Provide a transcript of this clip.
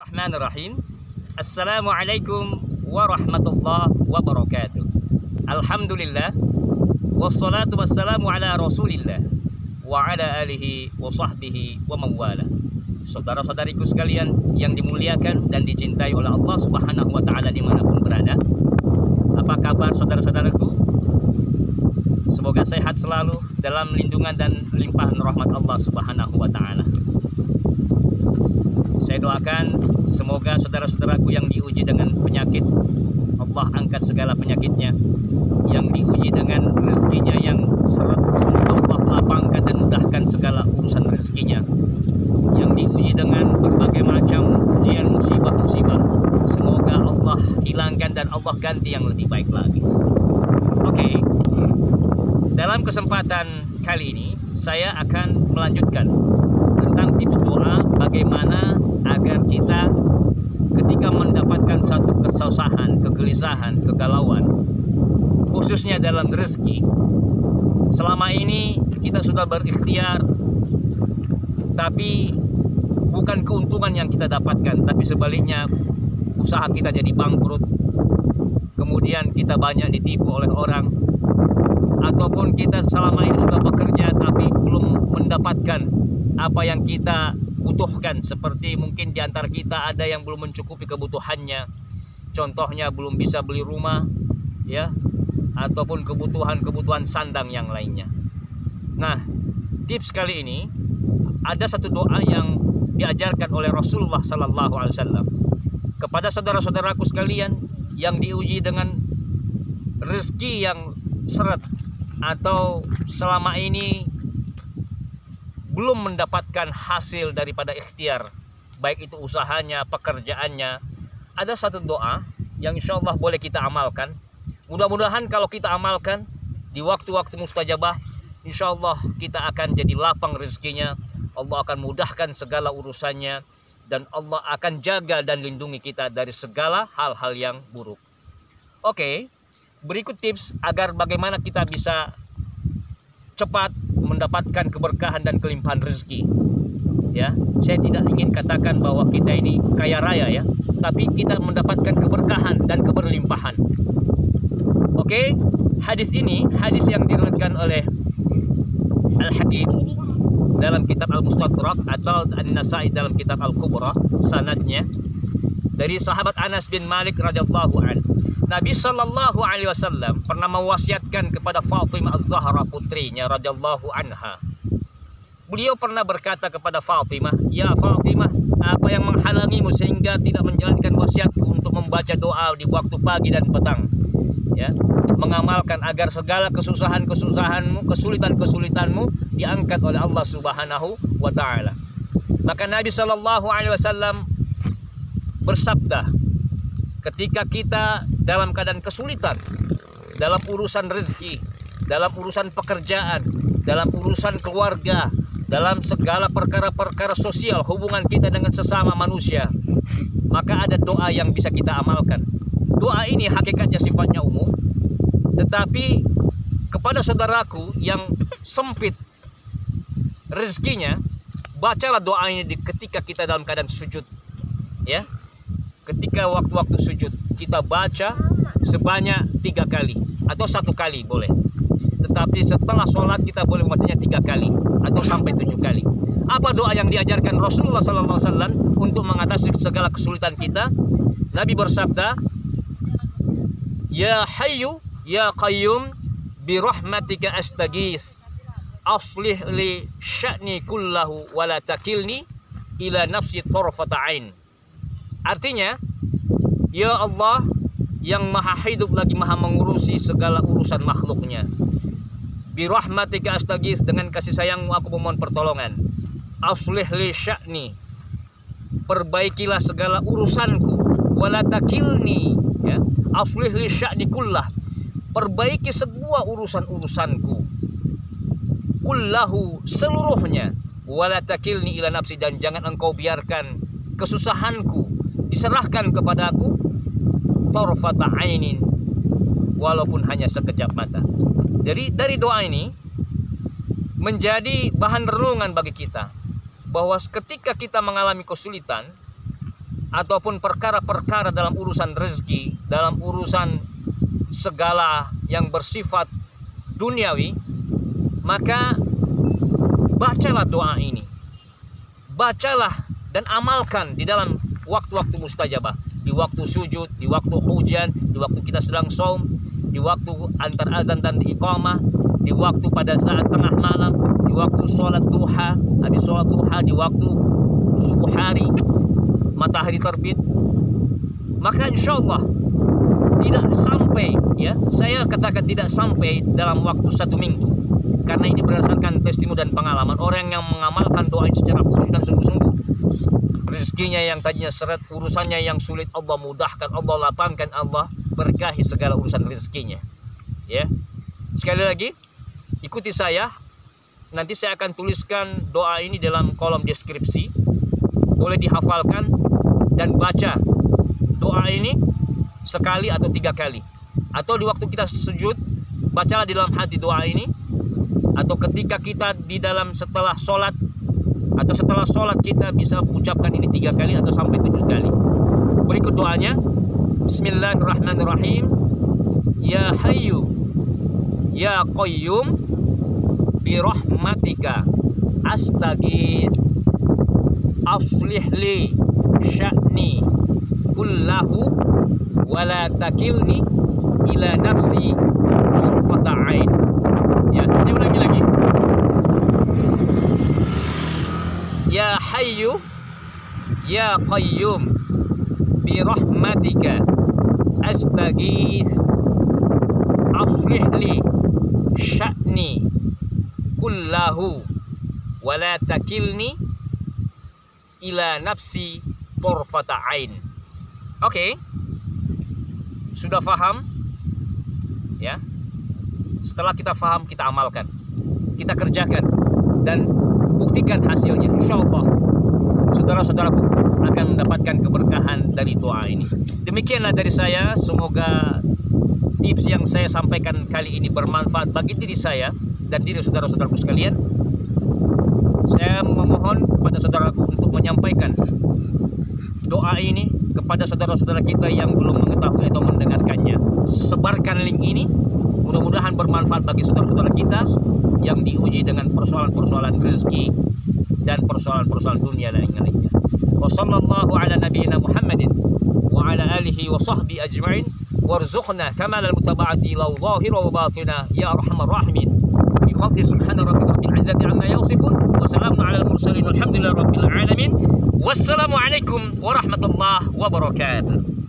Bismillahirrahmanirrahim. Assalamualaikum warahmatullahi wabarakatuh. Alhamdulillah, wassalatu wassalamu ala rasulillah wa ala alihi wa sahbihi wa mawala. Saudara-saudariku sekalian yang dimuliakan dan dicintai oleh Allah Subhanahu wa ta'ala dimanapun berada, apa kabar saudara-saudaraku? Semoga sehat selalu dalam lindungan dan limpahan rahmat Allah Subhanahu wa ta'ala. Saya doakan semoga saudara-saudaraku yang diuji dengan penyakit, Allah angkat segala penyakitnya. Yang diuji dengan rezekinya yang seret, Allah lapangkan dan mudahkan segala urusan rezekinya. Yang diuji dengan berbagai macam ujian musibah-musibah, semoga Allah hilangkan dan Allah ganti yang lebih baik lagi. Oke, dalam kesempatan kali ini saya akan melanjutkan tentang tips doa bagaimana agar kita ketika mendapatkan satu kesusahan, kegelisahan, kegalauan, khususnya dalam rezeki. Selama ini kita sudah berikhtiar, tapi bukan keuntungan yang kita dapatkan, tapi sebaliknya usaha kita jadi bangkrut. Kemudian kita banyak ditipu oleh orang, ataupun kita selama ini sudah bekerja tapi belum mendapatkan apa yang kita butuhkan. Seperti mungkin di antara kita ada yang belum mencukupi kebutuhannya, contohnya belum bisa beli rumah, ya, ataupun kebutuhan sandang yang lainnya. Nah, tips kali ini ada satu doa yang diajarkan oleh Rasulullah Sallallahu Alaihi Wasallam kepada saudara-saudaraku sekalian yang diuji dengan rezeki yang seret, atau selama ini belum mendapatkan hasil daripada ikhtiar, baik itu usahanya, pekerjaannya. Ada satu doa yang insya Allah boleh kita amalkan. Mudah-mudahan kalau kita amalkan di waktu-waktu mustajabah, insya Allah kita akan jadi lapang rezekinya, Allah akan mudahkan segala urusannya, dan Allah akan jaga dan lindungi kita dari segala hal-hal yang buruk. Oke, berikut tips agar bagaimana kita bisa cepat mendapatkan keberkahan dan kelimpahan rezeki. Ya, saya tidak ingin katakan bahwa kita ini kaya raya ya, tapi kita mendapatkan keberkahan dan keberlimpahan. Oke, hadis ini hadis yang diriwayatkan oleh Al-Hakim dalam kitab Al-Mustadrak atau An-Nasa'i dalam kitab Al-Kubra, sanadnya dari sahabat Anas bin Malik radhiyallahu anhu. Nabi Shallallahu Alaihi Wasallam pernah mewasiatkan kepada Fatimah Az-Zahra putrinya radhiyallahu anha. Beliau pernah berkata kepada Fatimah, "Ya Fatimah, apa yang menghalangimu sehingga tidak menjalankan wasiatku untuk membaca doa di waktu pagi dan petang?" Ya, mengamalkan agar segala kesusahan-kesusahanmu, kesulitan-kesulitanmu diangkat oleh Allah Subhanahu wa taala. Maka Nabi Shallallahu Alaihi Wasallam bersabda, ketika kita dalam keadaan kesulitan, dalam urusan rezeki, dalam urusan pekerjaan, dalam urusan keluarga, dalam segala perkara-perkara sosial, hubungan kita dengan sesama manusia, maka ada doa yang bisa kita amalkan. Doa ini hakikatnya sifatnya umum, tetapi kepada saudaraku yang sempit rezekinya, bacalah doa ini ketika kita dalam keadaan sujud, ya. Ketika waktu-waktu sujud kita baca sebanyak 3 kali atau 1 kali boleh, tetapi setelah sholat kita boleh membacanya 3 kali atau sampai 7 kali. Apa doa yang diajarkan Rasulullah SAW untuk mengatasi segala kesulitan kita? Nabi bersabda, "Ya Hayyu Ya Qayyum bi rahmatika astaghits, aslih li sya'ni kullahu wa la takilni ila nafsi tarfata ain." Artinya, ya Allah yang maha hidup lagi maha mengurusi segala urusan makhluknya, bi rahmatika astaghits, dengan kasih sayangmu aku memohon pertolongan, aslih li sya'ni, perbaikilah segala urusanku, wala takilni, ya, aslih li sya'ni kullah, perbaiki sebuah urusan-urusanku, kullahu, seluruhnya, wala takilni ila nafsi, dan jangan engkau biarkan kesusahanku diserahkan kepadaku, tarfata ainin, walaupun hanya sekejap mata. Jadi dari doa ini menjadi bahan renungan bagi kita bahwa ketika kita mengalami kesulitan, ataupun perkara-perkara dalam urusan rezeki, dalam urusan segala yang bersifat duniawi, maka bacalah doa ini. Bacalah dan amalkan di dalam waktu-waktu mustajabah, di waktu sujud, di waktu hujan, di waktu kita sedang saum, di waktu antar azan dan iqamah, di waktu pada saat tengah malam, di waktu sholat duha, habis sholat duha, di waktu subuh hari, matahari terbit. Maka insya Allah tidak sampai, ya, saya katakan tidak sampai dalam waktu 1 minggu, karena ini berdasarkan testimoni dan pengalaman orang yang mengamalkan doa ini secara khusyuk dan sungguh-sungguh. Rezekinya yang tadinya seret, urusannya yang sulit, Allah mudahkan, Allah lapangkan, Allah berkahi segala urusan rezekinya. Ya, sekali lagi ikuti saya. Nanti saya akan tuliskan doa ini dalam kolom deskripsi. Boleh dihafalkan dan baca doa ini sekali atau 3 kali. Atau di waktu kita sujud, bacalah di dalam hati doa ini. Atau ketika kita di dalam setelah sholat, atau setelah sholat kita bisa ucapkan ini 3 kali atau sampai 7 kali. Berikut doanya. Bismillahirrahmanirrahim. Ya Hayyu Ya Qayyum birahmatika astaghits aslih li sya'ni kullahu wa la takilni ila nafsi tarfata ain. Ya, saya ulangi lagi. Ya Hayyu Ya Qayyum birahmatika astaghits aslih li sya'ni kullahu wa la takilni ila nafsi tarfata ain. Oke. Sudah paham? Ya. Setelah kita paham, kita amalkan. Kita kerjakan dan buktikan hasilnya. Insyaallah saudara-saudaraku akan mendapatkan keberkahan dari doa ini. Demikianlah dari saya. Semoga tips yang saya sampaikan kali ini bermanfaat bagi diri saya dan diri saudara-saudaraku sekalian. Saya memohon kepada saudaraku untuk menyampaikan doa ini kepada saudara-saudara kita yang belum mengetahui atau mendengarkannya. Sebarkan link ini. Mudah-mudahan bermanfaat bagi saudara-saudara kita yang diuji dengan persoalan-persoalan rezeki dan persoalan-persoalan dunia dan yang lainnya. Wassallallahu ala nabiyyina Muhammadin wa ala alihi wa sahbihi ajma'in warzuqna kamal al-mutaba'ati ila zahira wa batina ya arhamar rahimin. Bi fadli subhana rabbika rabbil izzati amma yasifun wa salamun ala al-mursalin walhamdulillahi rabbil alamin. Wassalamu alaikum warahmatullahi wabarakatuh.